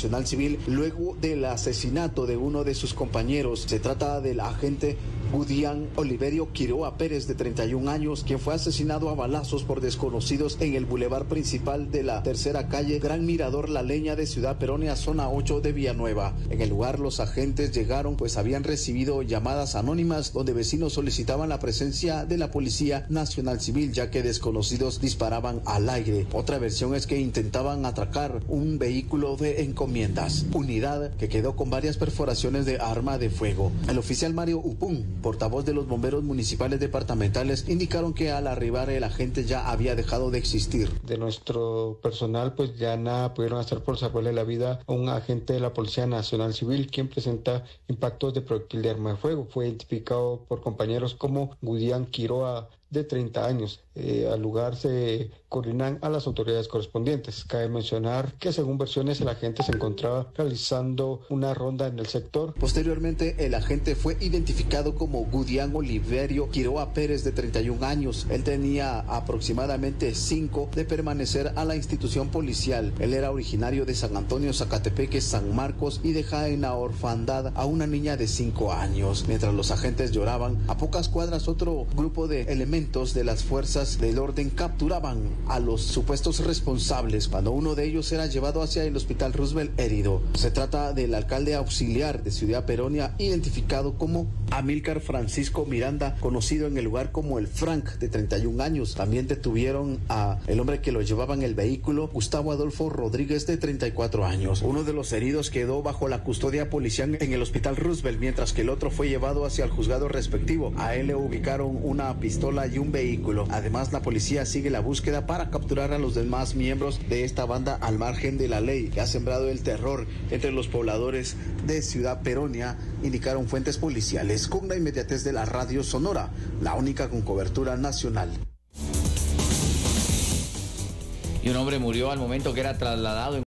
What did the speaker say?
Nacional Civil luego del asesinato de uno de sus compañeros. Se trata del agente Gudián Oliverio Quiroa Pérez, de 31 años, quien fue asesinado a balazos por desconocidos en el bulevar principal de la tercera calle Gran Mirador La Leña de Ciudad Peronia, zona 8 de Villanueva. En el lugar los agentes llegaron pues habían recibido llamadas anónimas donde vecinos solicitaban la presencia de la Policía Nacional Civil, ya que desconocidos disparaban al aire. Otra versión es que intentaban atracar un vehículo de encomiendas, unidad que quedó con varias perforaciones de arma de fuego. El oficial Mario Upún, portavoz de los bomberos municipales departamentales, indicaron que al arribar el agente ya había dejado de existir. De nuestro personal pues ya nada pudieron hacer por salvarle la vida a un agente de la Policía Nacional Civil, quien presenta impactos de proyectil de arma de fuego. Fue identificado por compañeros como Gudián Quiroa, de 30 años. Al lugar se coordinan a las autoridades correspondientes. Cabe mencionar que según versiones el agente se encontraba realizando una ronda en el sector. Posteriormente el agente fue identificado como Gudián Oliverio Quiroa Pérez, de 31 años. Él tenía aproximadamente 5 de permanecer a la institución policial. Él era originario de San Antonio, Zacatepeque, San Marcos, y deja en la orfandad a una niña de 5 años. Mientras los agentes lloraban, a pocas cuadras otro grupo de elementos de las fuerzas del orden capturaban a los supuestos responsables cuando uno de ellos era llevado hacia el Hospital Roosevelt herido. Se trata del alcalde auxiliar de Ciudad Peronia, identificado como Amílcar Francisco Miranda, conocido en el lugar como el Frank, de 31 años. También detuvieron a el hombre que lo llevaba en el vehículo, Gustavo Adolfo Rodríguez, de 34 años. Uno de los heridos quedó bajo la custodia policial en el Hospital Roosevelt, mientras que el otro fue llevado hacia el juzgado respectivo. A él le ubicaron una pistola y un vehículo. Además, la policía sigue la búsqueda para capturar a los demás miembros de esta banda al margen de la ley, que ha sembrado el terror entre los pobladores de Ciudad Peronia, indicaron fuentes policiales. Con la inmediatez de la radio Sonora, la única con cobertura nacional. Y un hombre murió al momento que era trasladado en